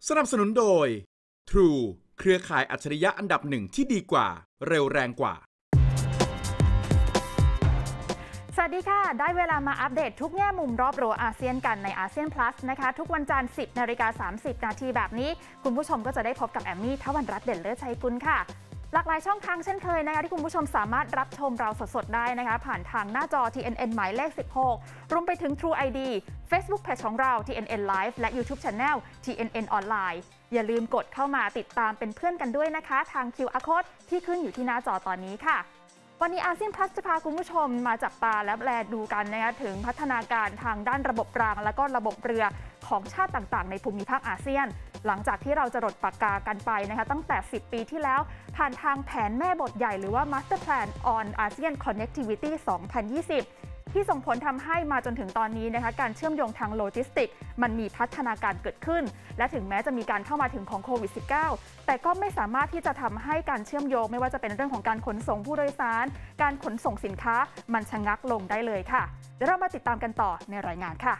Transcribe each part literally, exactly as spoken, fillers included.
สนับสนุนโดย True เครือข่ายอัจฉริยะอันดับหนึ่งที่ดีกว่าเร็วแรงกว่าสวัสดีค่ะได้เวลามาอัปเดตทุกแง่มุมรอบรั้วอาเซียนกันในอาเซียน Plus นะคะทุกวันจันทร์ สิบนาฬิกาสามสิบนาทีแบบนี้คุณผู้ชมก็จะได้พบกับแอมมี่ทวันรัตน์เด่นเลิศชัยกุลค่ะหลากหลายช่องทางเช่นเคยนะคะที่คุณผู้ชมสามารถรับชมเราสดๆได้นะคะผ่านทางหน้าจอ ที เอ็น เอ็น หมายเลขสิบหกรวมไปถึง True ไอ ดี Facebook Page ของเรา ที เอ็น เอ็น Live และ YouTube Channel ที เอ็น เอ็น ออนไลน์อย่าลืมกดเข้ามาติดตามเป็นเพื่อนกันด้วยนะคะทาง คิว อาร์ Code ที่ขึ้นอยู่ที่หน้าจอตอนนี้ค่ะวันนี้อาเซียน Plus จะพาคุณผู้ชมมาจับตาและแลดูกันนะคะถึงพัฒนาการทางด้านระบบรางและก็ระบบเรือของชาติต่างๆในภูมิภาคอาเซียนหลังจากที่เราจะหลดปากกากันไปนะคะตั้งแต่สิบปีที่แล้วผ่านทางแผนแม่บทใหญ่หรือว่า Master Plan on ASEAN Connectivity สองพันยี่สิบที่ส่งผลทำให้มาจนถึงตอนนี้นะคะการเชื่อมโยงทางโลจิสติกมันมีพัฒนาการเกิดขึ้นและถึงแม้จะมีการเข้ามาถึงของโควิด สิบเก้า แต่ก็ไม่สามารถที่จะทำให้การเชื่อมโยงไม่ว่าจะเป็นเรื่องของการขนส่งผู้โดยสารการขนส่งสินค้ามันชะงักลงได้เลยค่ะเดี๋ยวเรามาติดตามกันต่อในรายงานค่ะ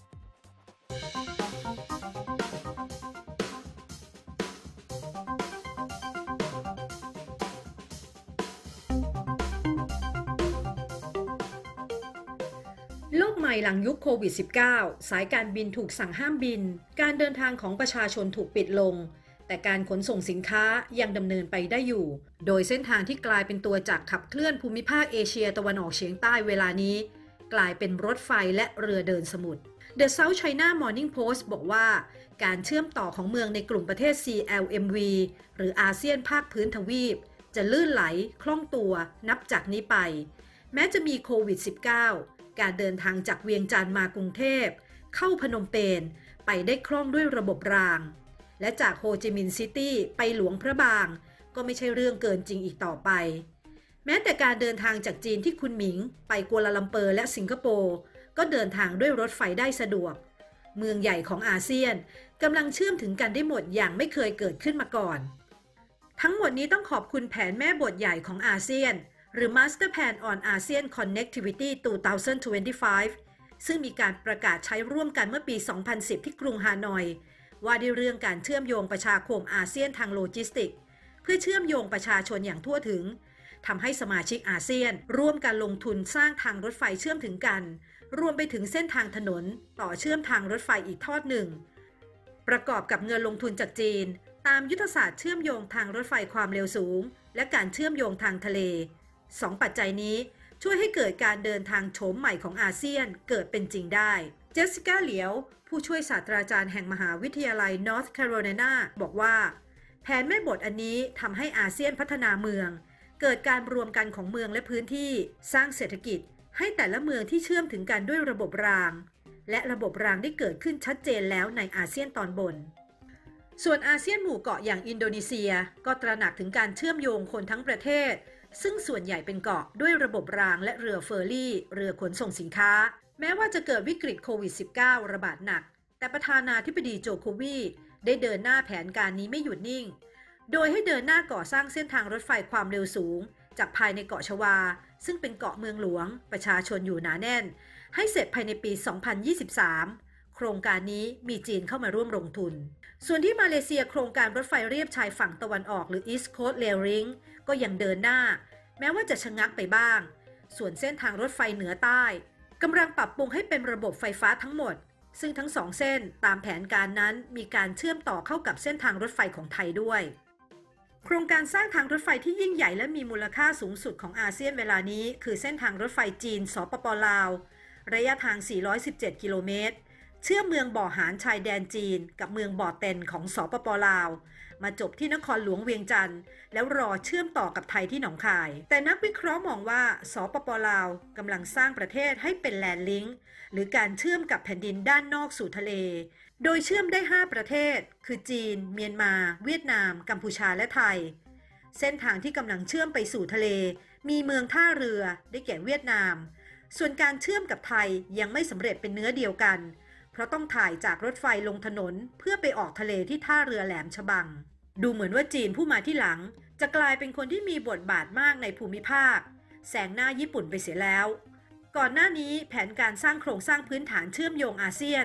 โลกใหม่หลังยุคโควิด สิบเก้า สายการบินถูกสั่งห้ามบินการเดินทางของประชาชนถูกปิดลงแต่การขนส่งสินค้ายังดำเนินไปได้อยู่โดยเส้นทางที่กลายเป็นตัวจักรขับเคลื่อนภูมิภาคเอเชียตะวันออกเฉียงใต้เวลานี้กลายเป็นรถไฟและเรือเดินสมุทร The South China Morning Post บอกว่าการเชื่อมต่อของเมืองในกลุ่มประเทศ ซี แอล เอ็ม วี หรืออาเซียนภาคพื้นทวีปจะลื่นไหลคล่องตัวนับจากนี้ไปแม้จะมีโควิด สิบเก้าการเดินทางจากเวียงจันทร์มากรุงเทพเข้าพนมเปญไปได้คล่องด้วยระบบรางและจากโฮจิมินห์ซิตี้ไปหลวงพระบางก็ไม่ใช่เรื่องเกินจริงอีกต่อไปแม้แต่การเดินทางจากจีนที่คุนหมิงไปกัวลาลัมเปอร์และสิงคโปร์ก็เดินทางด้วยรถไฟได้สะดวกเมืองใหญ่ของอาเซียนกำลังเชื่อมถึงกันได้หมดอย่างไม่เคยเกิดขึ้นมาก่อนทั้งหมดนี้ต้องขอบคุณแผนแม่บทใหญ่ของอาเซียนหรือ Master Plan on ASEAN Connectivity สองพันยี่สิบห้า ซึ่งมีการประกาศใช้ร่วมกันเมื่อปี สองพันสิบ ที่กรุงฮานอยว่าด้วยเรื่องการเชื่อมโยงประชาคมอาเซียนทางโลจิสติกเพื่อเชื่อมโยงประชาชนอย่างทั่วถึงทำให้สมาชิกอาเซียนร่วมกันลงทุนสร้างทางรถไฟเชื่อมถึงกันรวมไปถึงเส้นทางถนนต่อเชื่อมทางรถไฟอีกทอดหนึ่งประกอบกับเงินลงทุนจากจีนตามยุทธศาสตร์เชื่อมโยงทางรถไฟความเร็วสูงและการเชื่อมโยงทางทะเลสองปัจจัยนี้ช่วยให้เกิดการเดินทางโฉมใหม่ของอาเซียนเกิดเป็นจริงได้เจสสิก้าเหลียวผู้ช่วยศาสตราจารย์แห่งมหาวิทยาลัย North Carolina บอกว่าแผนแม่บทอันนี้ทำให้อาเซียนพัฒนาเมืองเกิดการรวมกันของเมืองและพื้นที่สร้างเศรษฐกิจให้แต่ละเมืองที่เชื่อมถึงกันด้วยระบบรางและระบบรางได้เกิดขึ้นชัดเจนแล้วในอาเซียนตอนบนส่วนอาเซียนหมู่เกาะอย่างอินโดนีเซียก็ตระหนักถึงการเชื่อมโยงคนทั้งประเทศซึ่งส่วนใหญ่เป็นเกาะด้วยระบบรางและเรือเฟอร์รี่เรือขนส่งสินค้าแม้ว่าจะเกิดวิกฤตโควิด สิบเก้า ระบาดหนักแต่ประธานาธิบดีโจโควีได้เดินหน้าแผนการนี้ไม่หยุดนิ่งโดยให้เดินหน้าก่อสร้างเส้นทางรถไฟความเร็วสูงจากภายในเกาะชวาซึ่งเป็นเกาะเมืองหลวงประชาชนอยู่หนาแน่นให้เสร็จภายในปี สองพันยี่สิบสาม โครงการนี้มีจีนเข้ามาร่วมลงทุนส่วนที่มาเลเซียโครงการรถไฟเรียบชายฝั่งตะวันออกหรือ East Coast Rail Link ก็ยังเดินหน้าแม้ว่าจะชะงักไปบ้างส่วนเส้นทางรถไฟเหนือใต้กำลังปรับปรุงให้เป็นระบบไฟฟ้าทั้งหมดซึ่งทั้งสองเส้นตามแผนการนั้นมีการเชื่อมต่อเข้ากับเส้นทางรถไฟของไทยด้วยโครงการสร้างทางรถไฟที่ยิ่งใหญ่และมีมูลค่าสูงสุดของอาเซียนเวลานี้คือเส้นทางรถไฟจีนสปป.ลาวระยะทางสี่ร้อยสิบเจ็ดกิโลเมตรเชื่อมเมืองบ่อหานชายแดนจีนกับเมืองบ่อเต็นของสปป.ลาวมาจบที่นครหลวงเวียงจันทร์แล้วรอเชื่อมต่อกับไทยที่หนองคายแต่นักวิเคราะห์มองว่าสปป.ลาวกำลังสร้างประเทศให้เป็นแลนด์ลิงก์หรือการเชื่อมกับแผ่นดินด้านนอกสู่ทะเลโดยเชื่อมได้ห้าประเทศคือจีนเมียนมาเวียดนามกัมพูชาและไทยเส้นทางที่กำลังเชื่อมไปสู่ทะเลมีเมืองท่าเรือได้แก่เวียดนามส่วนการเชื่อมกับไทยยังไม่สำเร็จเป็นเนื้อเดียวกันเพราะต้องถ่ายจากรถไฟลงถนนเพื่อไปออกทะเลที่ท่าเรือแหลมฉบังดูเหมือนว่าจีนผู้มาที่หลังจะกลายเป็นคนที่มีบทบาทมากในภูมิภาคแซงหน้าญี่ปุ่นไปเสียแล้วก่อนหน้านี้แผนการสร้างโครงสร้างพื้นฐานเชื่อมโยงอาเซียน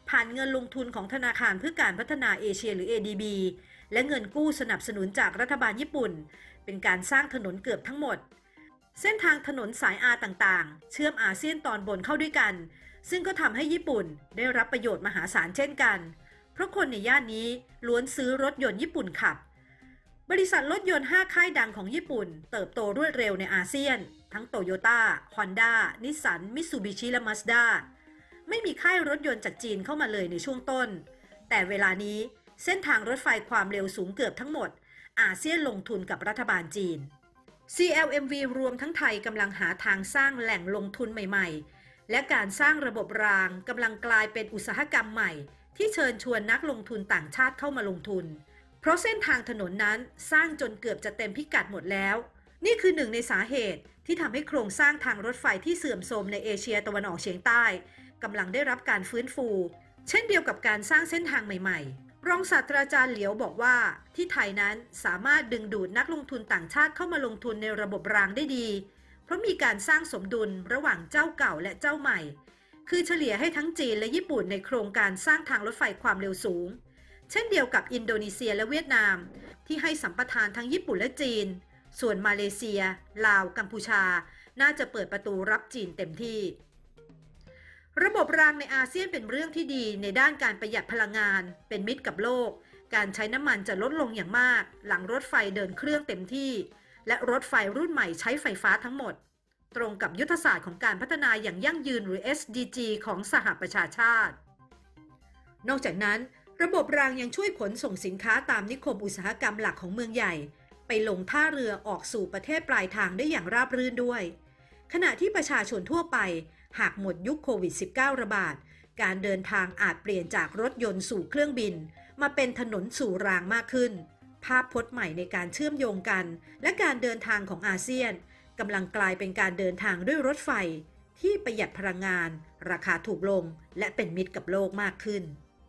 ผ่านเงินลงทุนของธนาคารเพื่อการพัฒนาเอเชียหรือ เอ ดี บี และเงินกู้สนับสนุนจากรัฐบาลญี่ปุ่นเป็นการสร้างถนนเกือบทั้งหมดเส้นทางถนนสาย อา ต่างๆเชื่อมอาเซียนตอนบนเข้าด้วยกันซึ่งก็ทำให้ญี่ปุ่นได้รับประโยชน์มหาศาลเช่นกันเพราะคนในย่านนี้ล้วนซื้อรถยนต์ญี่ปุ่นขับบริษัทรถยนต์ห้าค่ายดังของญี่ปุ่นเติบโตรวดเร็วในอาเซียนทั้งโตโยต้า ฮอนด้า นิสสัน มิตซูบิชิ และมาสด้าไม่มีค่ายรถยนต์จากจีนเข้ามาเลยในช่วงต้นแต่เวลานี้เส้นทางรถไฟความเร็วสูงเกือบทั้งหมดอาเซียนลงทุนกับรัฐบาลจีน ซี แอล เอ็ม วี รวมทั้งไทยกำลังหาทางสร้างแหล่งลงทุนใหม่ๆและการสร้างระบบรางกำลังกลายเป็นอุตสาหกรรมใหม่ที่เชิญชวนนักลงทุนต่างชาติเข้ามาลงทุนเพราะเส้นทางถนนนั้นสร้างจนเกือบจะเต็มพิกัดหมดแล้วนี่คือหนึ่งในสาเหตุที่ทำให้โครงสร้างทางรถไฟที่เสื่อมโทรมในเอเชียตะวันออกเฉียงใต้กำลังได้รับการฟื้นฟูเช่นเดียวกับการสร้างเส้นทางใหม่ๆรองศาสตราจารย์เหลียวบอกว่าที่ไทยนั้นสามารถดึงดูดนักลงทุนต่างชาติเข้ามาลงทุนในระบบรางได้ดีเพราะมีการสร้างสมดุลระหว่างเจ้าเก่าและเจ้าใหม่คือเฉลี่ยให้ทั้งจีนและญี่ปุ่นในโครงการสร้างทางรถไฟความเร็วสูงเช่นเดียวกับอินโดนีเซียและเวียดนามที่ให้สัมปทานทั้งญี่ปุ่นและจีนส่วนมาเลเซียลาวกัมพูชาน่าจะเปิดประตูรับจีนเต็มที่ระบบรางในอาเซียนเป็นเรื่องที่ดีในด้านการประหยัดพลังงานเป็นมิตรกับโลกการใช้น้ำมันจะลดลงอย่างมากหลังรถไฟเดินเครื่องเต็มที่และรถไฟรุ่นใหม่ใช้ไฟฟ้าทั้งหมดตรงกับยุทธศาสตร์ของการพัฒนาอย่างยั่งยืนหรือ เอส ดี จี ของสหประชาชาตินอกจากนั้นระบบรางยังช่วยขนส่งสินค้าตามนิคมอุตสาหกรรมหลักของเมืองใหญ่ไปลงท่าเรือออกสู่ประเทศปลายทางได้อย่างราบรื่นด้วยขณะที่ประชาชนทั่วไปหากหมดยุคโควิด สิบเก้า ระบาดการเดินทางอาจเปลี่ยนจากรถยนต์สู่เครื่องบินมาเป็นถนนสู่รางมากขึ้นภาพพจน์ใหม่ในการเชื่อมโยงกันและการเดินทางของอาเซียนกำลังกลายเป็นการเดินทางด้วยรถไฟที่ประหยัดพลังงานราคาถูกลงและเป็นมิตรกับโลกมากขึ้น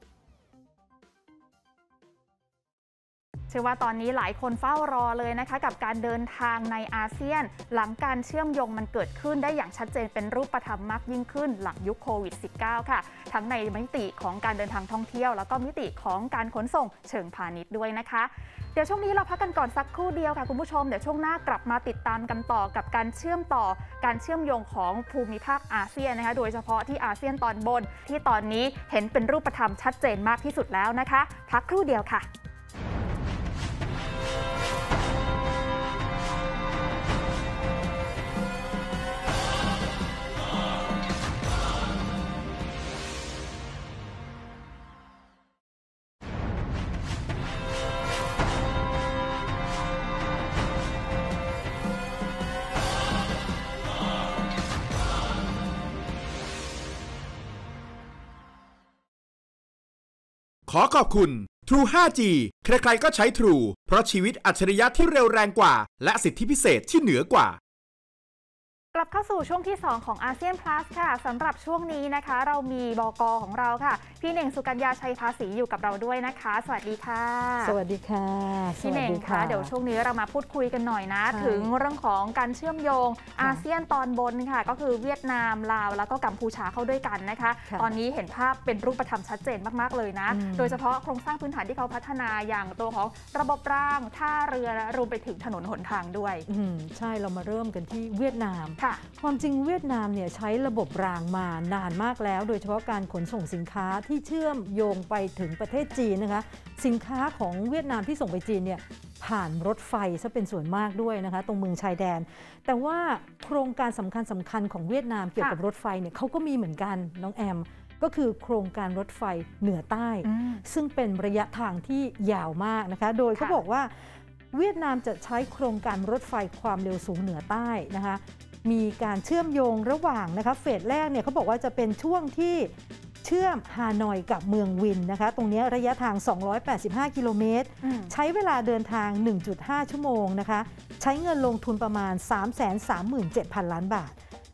เชื่อว่าตอนนี้หลายคนเฝ้ารอเลยนะคะกับการเดินทางในอาเซียนหลังการเชื่อมโยงมันเกิดขึ้นได้อย่างชัดเจนเป็นรูปธรรมมากยิ่งขึ้นหลังยุคโควิด สิบเก้า ค่ะทั้งในมิติของการเดินทางท่องเที่ยวแล้วก็มิติของการขนส่งเชิงพาณิชย์ด้วยนะคะเดี๋ยวช่วงนี้เราพักกันก่อนสักครู่เดียวค่ะคุณผู้ชมเดี๋ยวช่วงหน้ากลับมาติดตามกันต่อกับการเชื่อมต่อการเชื่อมโยงของภูมิภาคอาเซียนนะคะโดยเฉพาะที่อาเซียนตอนบนที่ตอนนี้เห็นเป็นรูปธรรมชัดเจนมากที่สุดแล้วนะคะพักครู่เดียวค่ะขอขอบคุณ True ไฟว์ จี ใครๆก็ใช้ True เพราะชีวิตอัจฉริยะที่เร็วแรงกว่าและสิทธิพิเศษที่เหนือกว่ากลับเข้าสู่ช่วงที่สองของอาเซียน Plus ค่ะสำหรับช่วงนี้นะคะเรามีบก.ของเราค่ะพี่เน่งสุกัญญาชัยภาษีอยู่กับเราด้วยนะคะสวัสดีค่ะสวัสดีค่ะพี่เน่งคะเดี๋ยวช่วงนี้เรามาพูดคุยกันหน่อยนะถึงเรื่องของการเชื่อมโยงอาเซียนตอนบนค่ะก็คือเวียดนามลาวแล้วก็กัมพูชาเข้าด้วยกันนะคะตอนนี้เห็นภาพเป็นรูปธรรมชัดเจนมากๆเลยนะโดยเฉพาะโครงสร้างพื้นฐานที่เขาพัฒนาอย่างตัวของระบบรางท่าเรือรวมไปถึงถนนหนทางด้วยใช่เรามาเริ่มกันที่เวียดนามค่ะความจริงเวียดนามเนี่ยใช้ระบบรางมานานมากแล้วโดยเฉพาะการขนส่งสินค้าที่เชื่อมโยงไปถึงประเทศจีนนะคะสินค้าของเวียดนามที่ส่งไปจีนเนี่ยผ่านรถไฟซะเป็นส่วนมากด้วยนะคะตรงเมืองชายแดนแต่ว่าโครงการสำคัญสำคัญของเวียดนามเกี่ยวกับรถไฟเนี่ยเขาก็มีเหมือนกันน้องแอมก็คือโครงการรถไฟเหนือใต้ซึ่งเป็นระยะทางที่ยาวมากนะคะโดยเขาบอกว่าเวียดนามจะใช้โครงการรถไฟความเร็วสูงเหนือใต้นะคะมีการเชื่อมโยงระหว่างนะคะเฟสแรกเนี่ยเขาบอกว่าจะเป็นช่วงที่เชื่อมฮานอยกับเมืองวินนะคะตรงนี้ระยะทางสองร้อยแปดสิบห้ากิโลเมตรใช้เวลาเดินทาง หนึ่งจุดห้า ชั่วโมงนะคะใช้เงินลงทุนประมาณ สามแสนสามหมื่นเจ็ดพัน ล้านบาท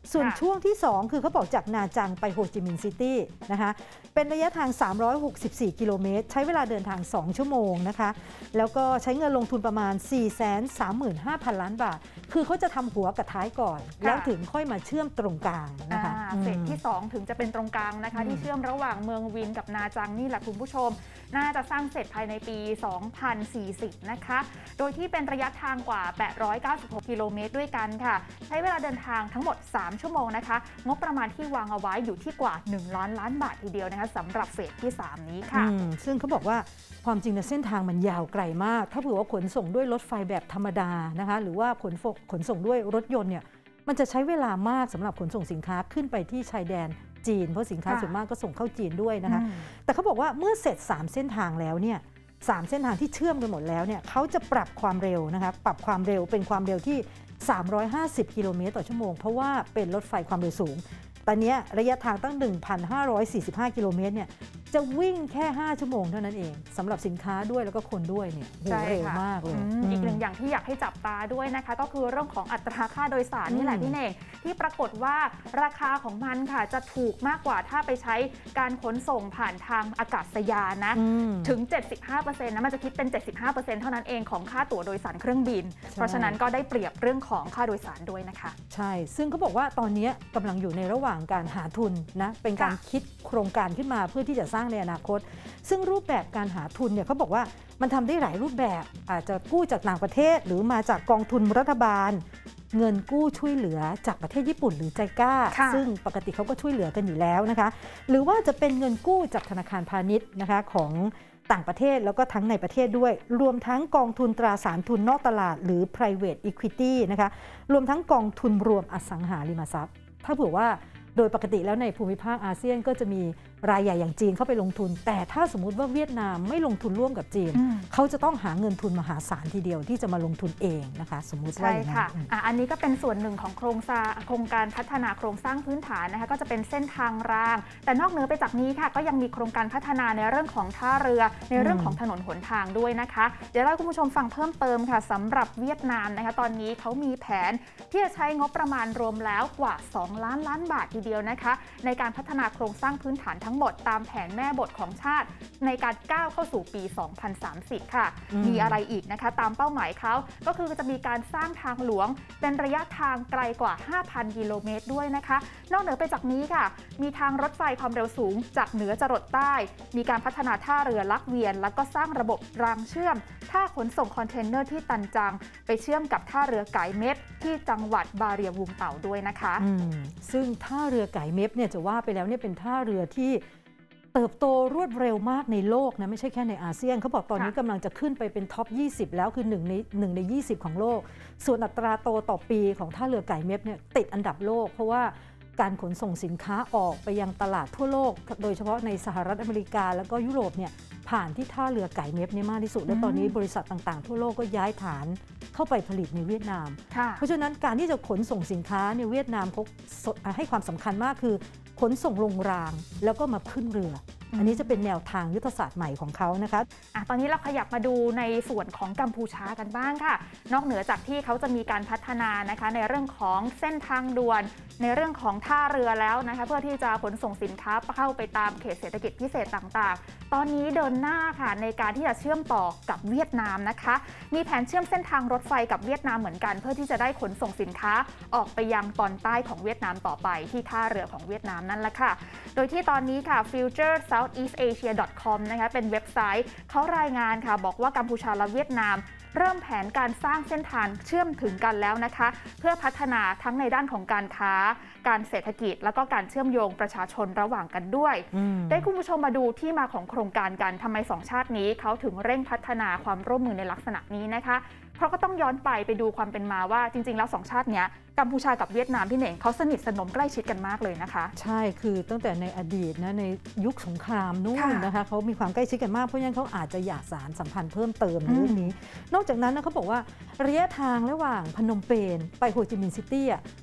ส่วนช่วงที่สองคือเขาบอกจากนาจังไปโฮจิมินห์ซิตี้นะคะเป็นระยะทางสามร้อยหกสิบสี่กิโลเมตรใช้เวลาเดินทางสองชั่วโมงนะคะแล้วก็ใช้เงินลงทุนประมาณ สี่แสนสามหมื่นห้าพัน ล้านบาทคือเขาจะทำหัวกับท้ายก่อนแล้วถึงค่อยมาเชื่อมตรงกลางนะคะเฟสที่สองถึงจะเป็นตรงกลางนะคะที่เชื่อมระหว่างเมืองวินกับนาจังนี่แหละคุณผู้ชมน่าจะสร้างเสร็จภายในปี สองพันสี่สิบ นะคะโดยที่เป็นระยะทางกว่า แปดร้อยเก้าสิบหก กิโลเมตรด้วยกันค่ะใช้เวลาเดินทางทั้งหมดสามชั่วโมงนะคะงบประมาณที่วางเอาไว้อยู่ที่กว่าหนึ่งล้านล้านบาททีเดียวนะคะสำหรับเฟสที่สามนี้ค่ะซึ่งเขาบอกว่าความจริงนะเส้นทางมันยาวไกลมากถ้าเผื่อว่าขนส่งด้วยรถไฟแบบธรรมดานะคะหรือว่าขนขนส่งด้วยรถยนต์เนี่ยมันจะใช้เวลามากสำหรับขนส่งสินค้าขึ้นไปที่ชายแดนจีนเพราะสินค้าส่วนมากก็ส่งเข้าจีนด้วยนะคะแต่เขาบอกว่าเมื่อเสร็จสามเส้นทางแล้วเนี่ยสามเส้นทางที่เชื่อมกันหมดแล้วเนี่ยเขาจะปรับความเร็วนะคะปรับความเร็วเป็นความเร็วที่สามร้อยห้าสิบกิโลเมตรต่อชั่วโมงเพราะว่าเป็นรถไฟความเร็วสูงตอนนี้ระยะทางตั้ง หนึ่งพันห้าร้อยสี่สิบห้า กิโลเมตรเนี่ยจะวิ่งแค่ห้าชั่วโมงเท่านั้นเองสำหรับสินค้าด้วยแล้วก็คนด้วยเนี่ยเร็วมากเลยอีกหนึ่งอย่างที่อยากให้จับตาด้วยนะคะก็คือเรื่องของอัตราค่าโดยสารนี่แหละพี่เน่งที่ปรากฏว่าราคาของมันค่ะจะถูกมากกว่าถ้าไปใช้การขนส่งผ่านทางอากาศยานนะถึง เจ็ดสิบห้าเปอร์เซ็นต์ นะมันจะคิดเป็น เจ็ดสิบห้าเปอร์เซ็นต์ เท่านั้นเองของค่าตั๋วโดยสารเครื่องบินเพราะฉะนั้นก็ได้เปรียบเรื่องของค่าโดยสารด้วยนะคะใช่ซึ่งเขาบอกว่าตอนนี้กำลังอยู่ในระหว่างการหาทุนนะเป็นการคิดโครงการขึ้นมาเพื่อที่จะสร้างในอนาคตซึ่งรูปแบบการหาทุนเนี่ยเขาบอกว่ามันทำได้หลายรูปแบบอาจจะกู้จากต่างประเทศหรือมาจากกองทุนรัฐบาลเงินกู้ช่วยเหลือจากประเทศญี่ปุ่นหรือใจก้าซึ่งปกติเขาก็ช่วยเหลือกันอยู่แล้วนะคะหรือว่าจะเป็นเงินกู้จากธนาคารพาณิชย์นะคะของต่างประเทศแล้วก็ทั้งในประเทศด้วยรวมทั้งกองทุนตราสารทุนนอกตลาดหรือ private equity นะคะรวมทั้งกองทุนรวมอสังหาริมทรัพย์ถ้าเผื่อว่าโดยปกติแล้วในภูมิภาคอาเซียนก็จะมีรายใหญ่อย่างจีนเข้าไปลงทุนแต่ถ้าสมมุติว่าเวียดนามไม่ลงทุนร่วมกับจีนเขาจะต้องหาเงินทุนมหาศาลทีเดียวที่จะมาลงทุนเองนะคะสมมุติว่าอย่างนั้นอ่ะอันนี้ก็เป็นส่วนหนึ่งของโครงสร้างโครงการพัฒนาโครงสร้างพื้นฐานนะคะก็จะเป็นเส้นทางรางแต่นอกเหนือไปจากนี้ค่ะก็ยังมีโครงการพัฒนาในเรื่องของท่าเรือในเรื่องของถนนหนทางด้วยนะคะเดี๋ยวเราคุณผู้ชมฟังเพิ่มเติมค่ะสำหรับเวียดนามนะคะตอนนี้เขามีแผนที่จะใช้งบประมาณรวมแล้วกว่าสองล้านล้านบาททีเดียวนะคะในการพัฒนาโครงสร้างพื้นฐานทั้งหมดตามแผนแม่บทของชาติในการก้าวเข้าสู่ปี สองพันสามสิบ ค่ะ ม, มีอะไรอีกนะคะตามเป้าหมายเขาก็คือจะมีการสร้างทางหลวงเป็นระยะทางไกลกว่า ห้าพัน กิโลเมตรด้วยนะคะนอกเหนือไปจากนี้ค่ะมีทางรถไฟความเร็วสูงจากเหนือจรดใต้มีการพัฒนาท่าเรือลักเวียนแล้วก็สร้างระบบรางเชื่อมท่าขนส่งคอนเทนเนอร์ที่ตันจังไปเชื่อมกับท่าเรือไก่เม็ดที่จังหวัดบาเรียวุงเต่าด้วยนะคะซึ่งท่าเรือไก่เม็ดเนี่ยจะว่าไปแล้วเนี่ยเป็นท่าเรือที่เติบโตรวดเร็วมากในโลกนะไม่ใช่แค่ในอาเซียนเขาบอกตอนนี้กำลังจะขึ้นไปเป็นท็อปยี่สิบแล้วคือหนึ่งในหนึ่งในยี่สิบของโลกส่วนอัตราโตต่อปีของท่าเรือไก่เม็ดเนี่ยติดอันดับโลกเพราะว่าการขนส่งสินค้าออกไปยังตลาดทั่วโลกโดยเฉพาะในสหรัฐอเมริกาแล้วก็ยุโรปเนี่ยผ่านที่ท่าเรือไก่เม็ดเนี่ยมากที่สุดและตอนนี้บริษัทต่างๆทั่วโลกก็ย้ายฐานเข้าไปผลิตในเวียดนามเพราะฉะนั้นการที่จะขนส่งสินค้าในเวียดนามเขาให้ความสำคัญมากคือขนส่งลงรางแล้วก็มาขึ้นเรืออันนี้จะเป็นแนวทางยุทธศาสตร์ใหม่ของเขานะคะอ่ะตอนนี้เราขยับมาดูในส่วนของกัมพูชากันบ้างค่ะนอกเหนือจากที่เขาจะมีการพัฒนานะคะในเรื่องของเส้นทางด่วนในเรื่องของท่าเรือแล้วนะคะเพื่อที่จะขนส่งสินค้าเข้าไปตามเขตเศรษฐกิจพิเศษต่างๆตอนนี้เดินหน้าค่ะในการที่จะเชื่อมต่อกับเวียดนามนะคะมีแผนเชื่อมเส้นทางรถไฟกับเวียดนามเหมือนกันเพื่อที่จะได้ขนส่งสินค้าออกไปยังตอนใต้ของเวียดนามต่อไปที่ท่าเรือของเวียดนามนั่นแหละค่ะโดยที่ตอนนี้ค่ะ ฟิวเจอร์ เซาท์อีสต์ เอเชีย ดอท คอม นะคะเป็นเว็บไซต์เขารายงานค่ะบอกว่ากัมพูชาและเวียดนามเริ่มแผนการสร้างเส้นทางเชื่อมถึงกันแล้วนะคะเพื่อพัฒนาทั้งในด้านของการค้าการเศรษฐกิจแล้วก็การเชื่อมโยงประชาชนระหว่างกันด้วยได้คุณผู้ชมมาดูที่มาของโครงการกันทำไมสองชาตินี้เขาถึงเร่งพัฒนาความร่วมมือในลักษณะนี้นะคะเพราะก็ต้องย้อนไปไปดูความเป็นมาว่าจริงๆแล้วสองชาตินี้กัมพูชากับเวียดนามพี่เน่งเขาสนิทสนมใกล้ชิดกันมากเลยนะคะใช่คือตั้งแต่ในอดีตนะในยุคสงครามนู่นนะคะเขามีความใกล้ชิดกันมากเพราะฉะนั้นเขาอาจจะอยากสานสัมพันธ์เพิ่มเติมในเรื่องนี้นอกจากนั้นนะเขาบอกว่าระยะทางระหว่างพนมเปญไปโฮจิมินห์ซิตี้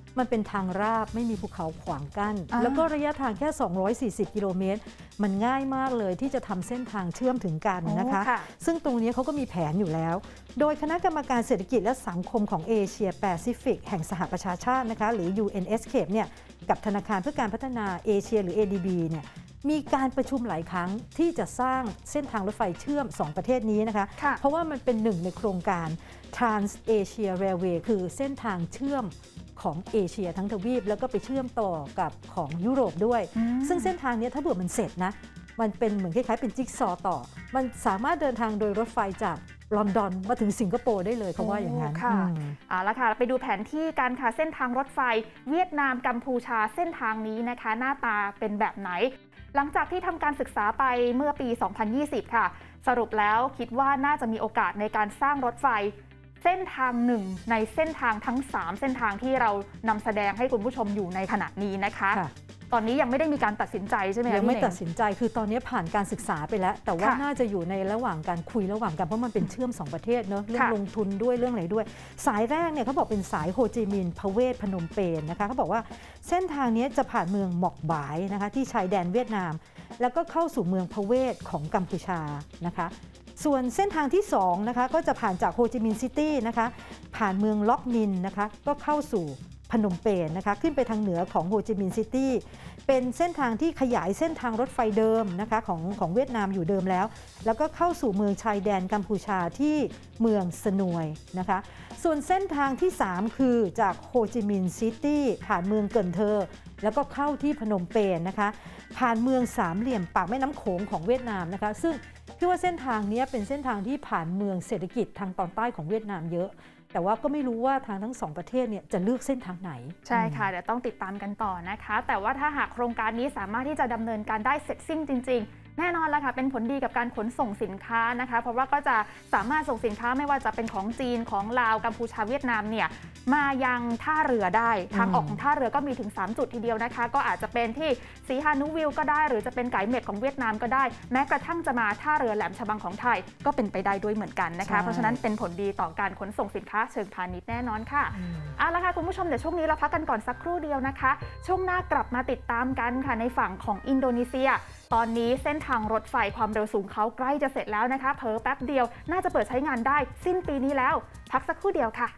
มันเป็นทางราบไม่มีภูเขาขวางกั้นแล้วก็ระยะทางแค่สองร้อยสี่สิบกิโลเมตรมันง่ายมากเลยที่จะทำเส้นทางเชื่อมถึงกันนะคะซึ่งตรงนี้เขาก็มีแผนอยู่แล้วโดยคณะกรรมการเศรษฐกิจและสังคมของเอเชียแปซิฟิกแห่งสหประชาชาตินะคะหรือ ยู เอ็น เอส เค เอ พี เนี่ยกับธนาคารเพื่อการพัฒนาเอเชียหรือ เอ ดี บี เนี่ยมีการประชุมหลายครั้งที่จะสร้างเส้นทางรถไฟเชื่อมสองประเทศนี้นะคะเพราะว่ามันเป็นหนึ่งในโครงการ Trans-Asia Railway คือเส้นทางเชื่อมของเอเชียทั้งทวีปแล้วก็ไปเชื่อมต่อกับของยุโรปด้วยซึ่งเส้นทางนี้ถ้าเผื่อมันเสร็จนะมันเป็นเหมือนคล้ายๆเป็นจิ๊กซอว์ต่อมันสามารถเดินทางโดยรถไฟจากลอนดอนมาถึงสิงคโปร์ได้เลยเขาว่าอย่างนั้นค่ะเอาละค่ะไปดูแผนที่การค่ะเส้นทางรถไฟเวียดนามกัมพูชาเส้นทางนี้นะคะหน้าตาเป็นแบบไหนหลังจากที่ทำการศึกษาไปเมื่อปี สองพันยี่สิบ ค่ะสรุปแล้วคิดว่าน่าจะมีโอกาสในการสร้างรถไฟเส้นทางหนึ่งในเส้นทางทั้งสามเส้นทางที่เรานำแสดงให้คุณผู้ชมอยู่ในขณะนี้นะคะตอนนี้ยังไม่ได้มีการตัดสินใจใช่ไหมยังไม่ตัดสินใจคือตอนนี้ผ่านการศึกษาไปแล้วแต่ว่าน่าจะอยู่ในระหว่างการคุยระหว่างกันเพราะมันเป็นเชื่อมสองประเทศเนอะเรื่องลงทุนด้วยเรื่องอะไรด้วยสายแรกเนี่ยเขาบอกเป็นสายโฮจิมินห์พะเวทพนมเปญนะคะเขาบอกว่าเส้นทางนี้จะผ่านเมืองหมอกบายนะคะที่ชายแดนเวียดนามแล้วก็เข้าสู่เมืองพะเวทของกัมพูชานะคะส่วนเส้นทางที่สองนะคะก็จะผ่านจากโฮจิมินห์ซิตี้นะคะผ่านเมืองล็อกนินนะคะก็เข้าสู่พนมเปญนะคะขึ้นไปทางเหนือของโฮจิมินห์ซิตี้เป็นเส้นทางที่ขยายเส้นทางรถไฟเดิมนะคะของของเวียดนามอยู่เดิมแล้วแล้วก็เข้าสู่เมืองชายแดนกัมพูชาที่เมืองสนวยนะคะส่วนเส้นทางที่สามคือจากโฮจิมินห์ซิตี้ผ่านเมืองเกินเทอร์แล้วก็เข้าที่พนมเปญนะคะผ่านเมืองสามเหลี่ยมปากแม่น้ำโขงของเวียดนามนะคะซึ่งพี่ว่าเส้นทางนี้เป็นเส้นทางที่ผ่านเมืองเศรษฐกิจทางตอนใต้ของเวียดนามเยอะแต่ว่าก็ไม่รู้ว่าทางทั้งสองประเทศเนี่ยจะเลือกเส้นทางไหนใช่ค่ะเดี๋ยวต้องติดตามกันต่อนะคะแต่ว่าถ้าหากโครงการนี้สามารถที่จะดำเนินการได้เสร็จสิ้นจริงๆแน่นอนแล้วค่ะเป็นผลดีกับการขนส่งสินค้านะคะเพราะว่าก็จะสามารถส่งสินค้าไม่ว่าจะเป็นของจีนของลาวกัมพูชาเวียดนามเนี่ยมายังท่าเรือได้ทางออกของท่าเรือก็มีถึงสามจุดทีเดียวนะคะก็อาจจะเป็นที่สีฮานุวิลก็ได้หรือจะเป็นไก่เม็ดของเวียดนามก็ได้แม้กระทั่งจะมาท่าเรือแหลมฉบังของไทยก็เป็นไปได้ด้วยเหมือนกันนะคะเพราะฉะนั้นเป็นผลดีต่อการขนส่งสินค้าเชิงพาณิชย์แน่นอนค่ะเอาละค่ะคุณผู้ชมเดี๋ยวช่วงนี้เราพักกันก่อนสักครู่เดียวนะคะช่วงหน้ากลับมาติดตามกันค่ะในฝั่งของอินโดนีเซียตอนนี้เส้นทางรถไฟความเร็วสูงเขาใกล้จะเสร็จแล้วนะคะเผลอแป๊บเดียวน่าจะเปิดใช้งานได้สิ้นปีนี้แล้วพักสักครู่เดียวค่ะ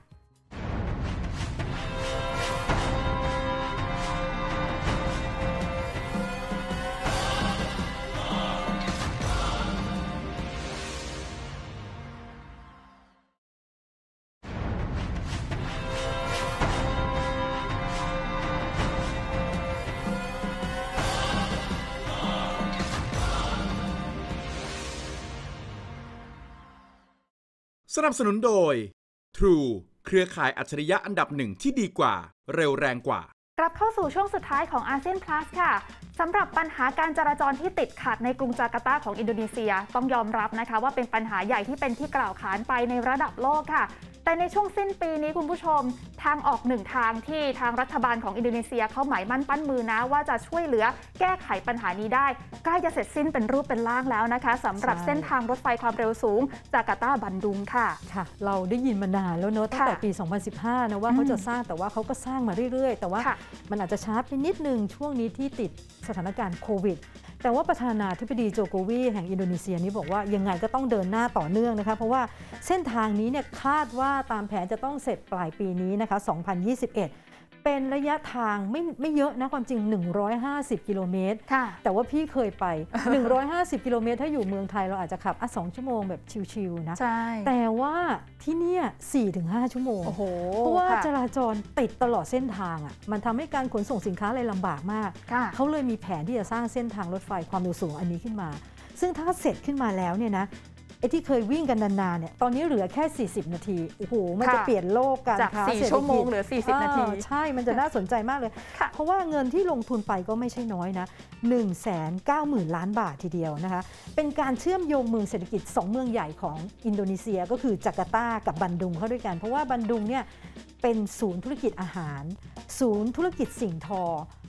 สนับสนุนโดย True เครือข่ายอัจฉริยะอันดับหนึ่งที่ดีกว่าเร็วแรงกว่ากลับเข้าสู่ช่วงสุดท้ายของอาเซียน Plus ค่ะสำหรับปัญหาการจราจรที่ติดขัดในกรุงจาการ์ตาของอินโดนีเซียต้องยอมรับนะคะว่าเป็นปัญหาใหญ่ที่เป็นที่กล่าวขานไปในระดับโลกค่ะแต่ในช่วงสิ้นปีนี้คุณผู้ชมทางออกหนึ่งทางที่ทางรัฐบาลของอินโดนีเซียเขาหมายมั่นปั้นมือนะว่าจะช่วยเหลือแก้ไขปัญหานี้ได้ใกล้จะเสร็จสิ้นเป็นรูปเป็นร่างแล้วนะคะสำหรับเส้นทางรถไฟความเร็วสูงจาการ์ตาบันดุงค่ะค่ะเราได้ยินมานานแล้วเนอะตั้งแต่ปีสองพันสิบห้านะว่าเขาจะสร้างแต่ว่าเขาก็สร้างมาเรื่อยๆแต่ว่ามันอาจจะช้าไปนิดนึงช่วงนี้ที่ติดสถานการณ์โควิดแต่ว่าประธานาธิบดีโจโกวีแห่งอินโดนีเซียนี้บอกว่ายังไงก็ต้องเดินหน้าต่อเนื่องนะคะเพราะว่าเส้นทางนี้เนี่ยคาดว่าตามแผนจะต้องเสร็จปลายปีนี้นะคะสองพันยี่สิบเอ็ดเป็นระยะทางไม่ไม่เยอะนะความจริงหนึ่งร้อยห้าสิบกิโลเมตรแต่ว่าพี่เคยไปหนึ่งร้อยห้าสิบกิโลเมตรถ้าอยู่เมืองไทยเราอาจจะขับอ่ะสองชั่วโมงแบบชิลๆนะแต่ว่าที่นี่ สี่ถึงห้า ชั่วโมงเพราะว่าจราจรติดตลอดเส้นทางอ่ะมันทำให้การขนส่งสินค้าอะไรลำบากมากเขาเลยมีแผนที่จะสร้างเส้นทางรถไฟความเร็วสูงอันนี้ขึ้นมาซึ่งถ้าเสร็จขึ้นมาแล้วเนี่ยนะไอ้ที่เคยวิ่งกันนานๆเนี่ยตอนนี้เหลือแค่สี่สิบนาทีโอ้โหมันจะเปลี่ยนโลกการค้าเศรษฐกิจจากสี่ชั่วโมงเหลือสี่สิบนาทีใช่มันจะน่าสนใจมากเลยเพราะว่าเงินที่ลงทุนไปก็ไม่ใช่น้อยนะ หนึ่งแสนเก้าหมื่น ล้านบาททีเดียวนะคะเป็นการเชื่อมโยงเมืองเศรษฐกิจสองเมืองใหญ่ของอินโดนีเซียก็คือจาการ์ตากับบันดุงเข้าด้วยกันเพราะว่าบันดุงเนี่ยเป็นศูนย์ธุรกิจอาหารศูนย์ธุรกิจสิ่งทอ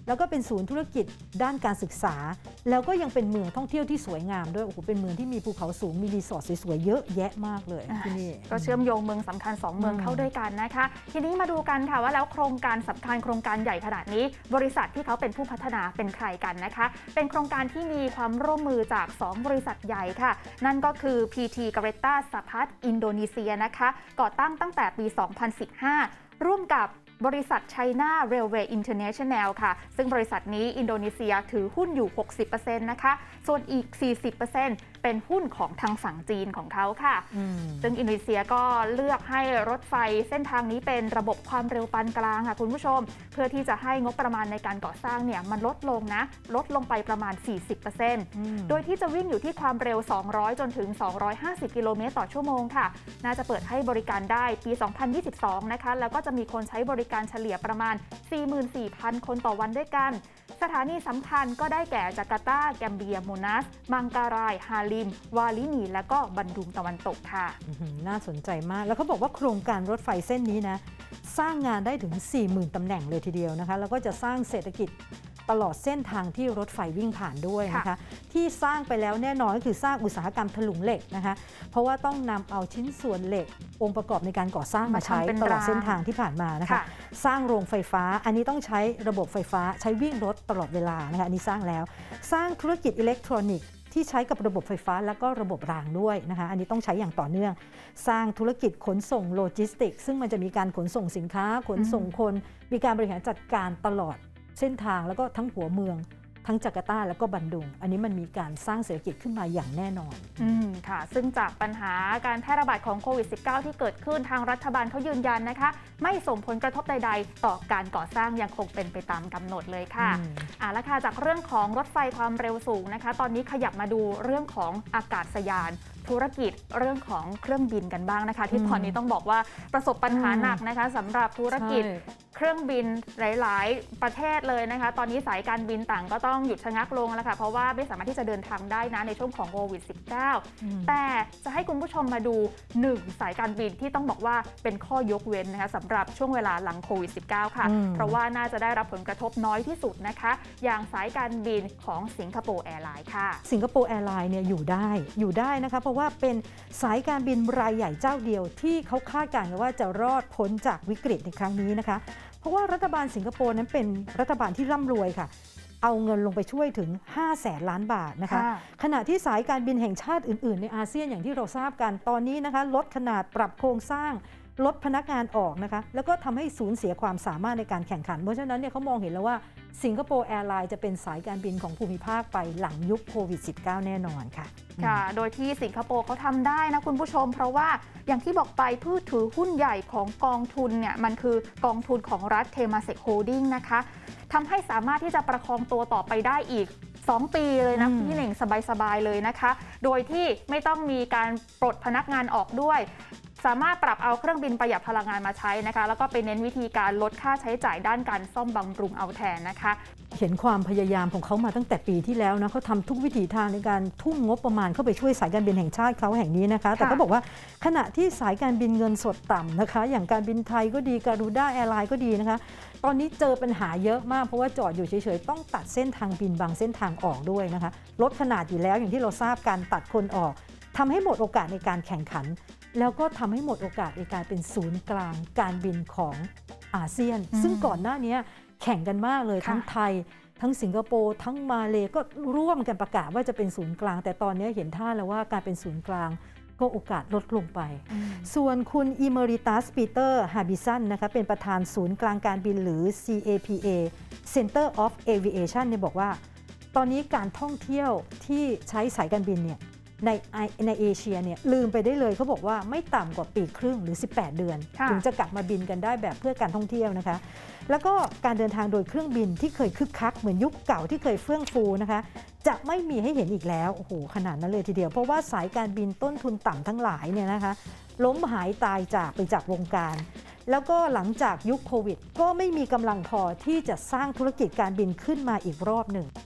แล้วก็เป็นศูนย์ธุรกิจด้านการศึกษาแล้วก็ยังเป็นเมืองท่องเที่ยวที่สวยงามด้วยโอ้โหเป็นเมืองที่มีภูเขาสูงมีรีสอร์ทสวยๆเยอะแยะมากเลยที่นี่ก็เชื่อมโยงเมืองสำคัญสองเมืองเข้าด้วยกันนะคะทีนี้มาดูกันค่ะว่าแล้วโครงการสำคัญโครงการใหญ่ขนาดนี้บริษัทที่เขาเป็นผู้พัฒนาเป็นใครกันนะคะเป็นโครงการที่มีความร่วมมือจากสองบริษัทใหญ่ค่ะนั่นก็คือ พี ที Kereta Cepat อินโดนีเซียนะคะก่อตั้งตั้งแต่ปี สองพันสิบห้า ร่วมกับบริษัท China Railway International ค่ะซึ่งบริษัทนี้อินโดนีเซียถือหุ้นอยู่ หกสิบเปอร์เซ็นต์ นะคะส่วนอีก สี่สิบเปอร์เซ็นต์ เป็นหุ้นของทางฝั่งจีนของเขาค่ะซึ่งอินโดนีเซียก็เลือกให้รถไฟเส้นทางนี้เป็นระบบความเร็วปานกลางค่ะคุณผู้ชมเพื่อที่จะให้งบประมาณในการก่อสร้างเนี่ยมันลดลงนะลดลงไปประมาณ สี่สิบเปอร์เซ็นต์ โดยที่จะวิ่งอยู่ที่ความเร็ว สองร้อย จนถึง สองร้อยห้าสิบ กิโลเมตรต่อชั่วโมงค่ะน่าจะเปิดให้บริการได้ปี สองพันยี่สิบสอง นะคะแล้วก็จะมีคนใช้บริการเฉลี่ยประมาณ สี่หมื่นสี่พัน คนต่อวันด้วยกันสถานีสำคัญก็ได้แก่จาการ์ตาแกมเบียโมนัสมังการายฮาลิมวาลินีและก็บันดุงตะวันตกค่ะน่าสนใจมากแล้วเขาบอกว่าโครงการรถไฟเส้นนี้นะสร้างงานได้ถึง สี่หมื่น ตำแหน่งเลยทีเดียวนะคะแล้วก็จะสร้างเศรษฐกิจตลอดเส้นทางที่รถไฟวิ่งผ่านด้วยนะคะที่สร้างไปแล้วแน่นอนก็คือสร้างอุตสาหกรรมถลุงเหล็กนะคะเพราะว่าต้องนำเอาชิ้นส่วนเหล็กองค์ประกอบในการก่อสร้างมาใช้ตลอดเส้นทางที่ผ่านมานะคะสร้างโรงไฟฟ้าอันนี้ต้องใช้ระบบไฟฟ้าใช้วิ่งรถตลอดเวลานะคะอันนี้สร้างแล้วสร้างธุรกิจอิเล็กทรอนิกส์ที่ใช้กับระบบไฟฟ้าแล้วก็ระบบรางด้วยนะคะอันนี้ต้องใช้อย่างต่อเนื่องสร้างธุรกิจขนส่งโลจิสติกซึ่งมันจะมีการขนส่งสินค้าขนส่งคนมีการบริหารจัดการตลอดเส้นทางแล้วก็ทั้งหัวเมืองทั้งจาการ์ตาแล้วก็บันดุงอันนี้มันมีการสร้างเศรษฐกิจขึ้นมาอย่างแน่นอนอืมค่ะซึ่งจากปัญหาการแพร่ระบาดของโควิด สิบเก้า ที่เกิดขึ้นทางรัฐบาลเขายืนยันนะคะไม่ส่งผลกระทบใดๆต่อการก่อสร้างยังคงเป็นไปตามกำหนดเลยค่ะอ่าแล้วค่ะจากเรื่องของรถไฟความเร็วสูงนะคะตอนนี้ขยับมาดูเรื่องของอากาศยานธุรกิจเรื่องของเครื่องบินกันบ้างนะคะที่ตอนนี้ต้องบอกว่าประสบปัญหาหนักนะคะสำหรับธุรกิจเครื่องบินหลายๆประเทศเลยนะคะตอนนี้สายการบินต่างก็ต้องหยุดชะงักลงแล้วค่ะเพราะว่าไม่สามารถที่จะเดินทางได้นะในช่วงของโควิด สิบเก้า แต่จะให้คุณผู้ชมมาดูหนึ่งสายการบินที่ต้องบอกว่าเป็นข้อยกเว้นนะคะสำหรับช่วงเวลาหลังโควิด สิบเก้า ค่ะเพราะว่าน่าจะได้รับผลกระทบน้อยที่สุดนะคะอย่างสายการบินของสิงคโปร์แอร์ไลน์ค่ะสิงคโปร์แอร์ไลน์เนี่ยอยู่ได้อยู่ได้นะคะเพราะว่าเป็นสายการบินรายใหญ่เจ้าเดียวที่เขาคาดการณ์ว่าจะรอดพ้นจากวิกฤตในครั้งนี้นะคะเพราะว่ารัฐบาลสิงคโปร์นั้นเป็นรัฐบาลที่ร่ำรวยค่ะเอาเงินลงไปช่วยถึงห้าแสนล้านบาทนะคะขณะที่สายการบินแห่งชาติอื่นๆในอาเซียนอย่างที่เราทราบกันตอนนี้นะคะลดขนาดปรับโครงสร้างลดพนักงานออกนะคะแล้วก็ทำให้สูญเสียความสามารถในการแข่งขันเพราะฉะนั้นเนี่ยเขามองเห็นแล้วว่าสิงคโปร์แอร์ไลน์จะเป็นสายการบินของภูมิภาคไปหลังยุคโควิด สิบเก้า แน่นอนค่ะค่ะโดยที่สิงคโปร์เขาทำได้นะคุณผู้ชมเพราะว่าอย่างที่บอกไปผู้ถือหุ้นใหญ่ของกองทุนเนี่ยมันคือกองทุนของรัฐเทมาเซกโฮลดิ้งนะคะทำให้สามารถที่จะประคองตัวต่อไปได้อีกสองปีเลยนะพี่หนึ่งสบายๆเลยนะคะโดยที่ไม่ต้องมีการปลดพนักงานออกด้วยสามารถปรับเอาเครื่องบินประหยัดพลังงานมาใช้นะคะแล้วก็ไปเน้นวิธีการลดค่าใช้จ่ายด้านการซ่อมบำรุงเอาแทนนะคะเห็นความพยายามของเขามาตั้งแต่ปีที่แล้วนะเขาทำทุกวิถีทางในการทุ่มงบประมาณเข้าไปช่วยสายการบินแห่งชาติเขาแห่งนี้นะคะแต่เขาบอกว่าขณะที่สายการบินเงินสดต่ำนะคะอย่างการบินไทยก็ดีการูด้าแอร์ไลน์ก็ดีนะคะตอนนี้เจอปัญหาเยอะมากเพราะว่าจอดอยู่เฉยๆต้องตัดเส้นทางบินบางเส้นทางออกด้วยนะคะลดขนาดอยู่แล้วอย่างที่เราทราบการตัดคนออกทำให้หมดโอกาสในการแข่งขันแล้วก็ทำให้หมดโอกาสในการเป็นศูนย์กลางการบินของอาเซียนซึ่งก่อนหน้านี้แข่งกันมากเลยทั้งไทยทั้งสิงคโปร์ทั้งมาเลก็ร่วมกันประกาศว่าจะเป็นศูนย์กลางแต่ตอนนี้เห็นท่าแล้วว่าการเป็นศูนย์กลางก็โอกาสลดลงไปส่วนคุณอิเมริตัสปีเตอร์ฮาบิสันนะคะเป็นประธานศูนย์กลางการบินหรือ ซี เอ พี เอ Center of Aviation เนี่ยบอกว่าตอนนี้การท่องเที่ยวที่ใช้สายการบินเนี่ยในในเอเชียเนี่ยลืมไปได้เลยเขาบอกว่าไม่ต่ำกว่าปีครึ่งหรือสิบแปดเดือนถึงจะกลับมาบินกันได้แบบเพื่อการท่องเที่ยวนะคะแล้วก็การเดินทางโดยเครื่องบินที่เคยคึกคักเหมือนยุคเก่าที่เคยเฟื่องฟูนะคะจะไม่มีให้เห็นอีกแล้วโอ้โหขนาดนั้นเลยทีเดียวเพราะว่าสายการบินต้นทุนต่ำทั้งหลายเนี่ยนะคะล้มหายตายจากไปจากวงการแล้วก็หลังจากยุคโควิดก็ไม่มีกำลังพอที่จะสร้างธุรกิจการบินขึ้นมาอีกรอบหนึ่ง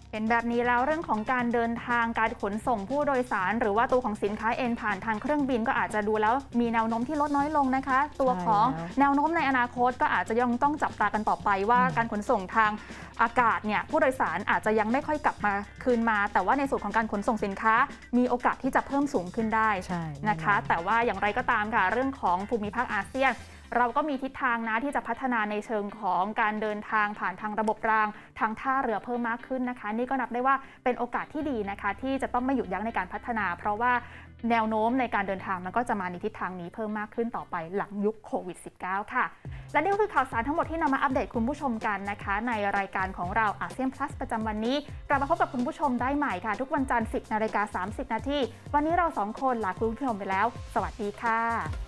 เห็นแบบนี้แล้วเรื่องของการเดินทางการขนส่งผู้โดยสารหรือว่าตัวของสินค้าเองผ่านทางเครื่องบินก็อาจจะดูแล้วมีแนวโน้มที่ลดน้อยลงนะคะตัวของแนวโน้มในอนาคตก็อาจจะยังต้องจับตากันต่อไปว่าการขนส่งทางอากาศเนี่ยผู้โดยสารอาจจะยังไม่ค่อยกลับมาคืนมาแต่ว่าในส่วนของการขนส่งสินค้ามีโอกาสที่จะเพิ่มสูงขึ้นได้นะคะแต่ว่าอย่างไรก็ตามค่ะเรื่องของภูมิภาคอาเซียนเราก็มีทิศทางนะที่จะพัฒนาในเชิงของการเดินทางผ่านทางระบบรางทางท่าเรือเพิ่มมากขึ้นนะคะนี่ก็นับได้ว่าเป็นโอกาสที่ดีนะคะที่จะต้องไม่หยุดยั้งในการพัฒนาเพราะว่าแนวโน้มในการเดินทางมันก็จะมาในทิศทางนี้เพิ่มมากขึ้นต่อไปหลังยุคโควิด สิบเก้า ค่ะและนี่ก็คือข่าวสารทั้งหมดที่นำมาอัปเดตคุณผู้ชมกันนะคะในรายการของเราอาเซียน Plus ประจำวันนี้กลับมาพบกับคุณผู้ชมได้ใหม่ค่ะทุกวันจันทร์ สิบนาฬิกาสามสิบนาทีวันนี้เราสองคนลาคุณผู้ชมไปแล้วสวัสดีค่ะ